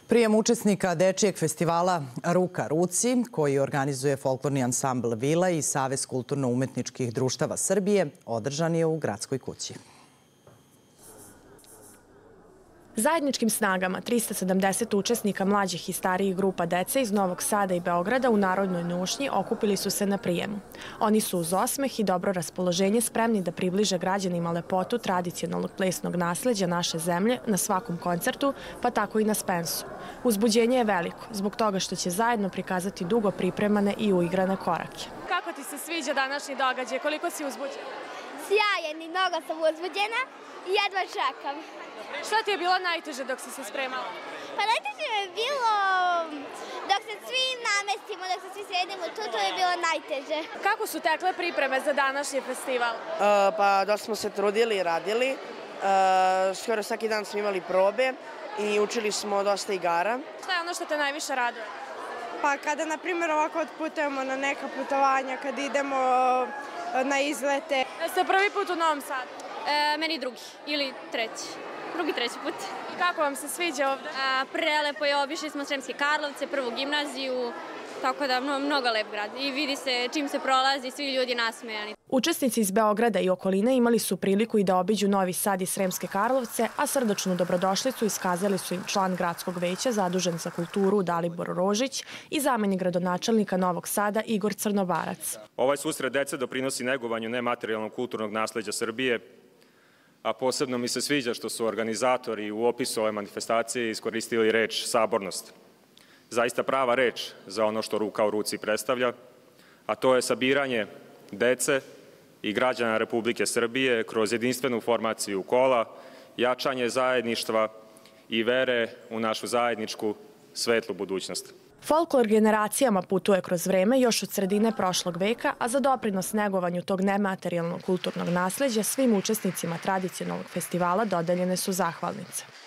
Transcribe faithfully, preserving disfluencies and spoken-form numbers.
Prijem učesnika Dečijeg festivala Ruka ruci, koji organizuje folklorni ansambl Vila i Savez kulturno-umetničkih društava Srbije, održan je u Gradskoj kući. Zajedničkim snagama trista sedamdeset učesnika mlađih i starijih grupa dece iz Novog Sada i Beograda u Narodnoj nošnji okupili su se na prijemu. Oni su uz osmeh i dobro raspoloženje spremni da približe građanima lepotu tradicionalnog plesnog nasleđa naše zemlje na svakom koncertu, pa tako i na Spensu. Uzbuđenje je veliko, zbog toga što će zajedno prikazati dugo pripremane i uigrane korake. Kako ti se sviđa današnji događaj? Koliko si uzbuđena? Sjajan i mnogo sam uzbuđena i jedva čekam. Šta ti je bilo najteže dok si se spremala? Pa najteže je bilo dok se svi namestimo, dok se svi sredimo tu, to je bilo najteže. Kako su tekle pripreme za današnji festival? Pa dosta smo se trudili i radili. Skoro svaki dan smo imali probe i učili smo dosta igara. Šta je ono što te najviše raduje? Pa kada, na primjer, ovako otputujemo na neka putovanja, kada idemo na izlete. Jeste prvi put u Novom Sadu? E, meni drugi ili treći. Drugi, treći put. I kako vam se sviđa ovde? A, prelepo je, obišli smo Sremske Karlovce, prvu gimnaziju, tako da mnogo lep grad. I vidi se čim se prolazi, svi ljudi nasmejani. Učesnici iz Beograda i okoline imali su priliku i da obiđu Novi Sad i Sremske Karlovce, a srdačnu dobrodošlicu iskazali su im član gradskog veća zadužen za kulturu Dalibor Rožić i zamenik gradonačelnika Novog Sada Igor Crnobarac. Ovaj susret dece doprinosi negovanju nematerijalnog kulturnog nasleđa Srbije, a posebno mi se sviđa što su organizatori u opisu ove manifestacije iskoristili reč sabornost. Zaista prava reč za ono što Ruka u ruci predstavlja, a to je sabiranje dece i građana Republike Srbije kroz jedinstvenu formaciju kola, jačanje zajedništva i vere u našu zajedničku svetlu budućnost. Folklor generacijama putuje kroz vreme još od sredine prošlog veka, a za doprinos negovanju tog nematerijalnog kulturnog nasleđa svim učesnicima tradicionalnog festivala dodeljene su zahvalnice.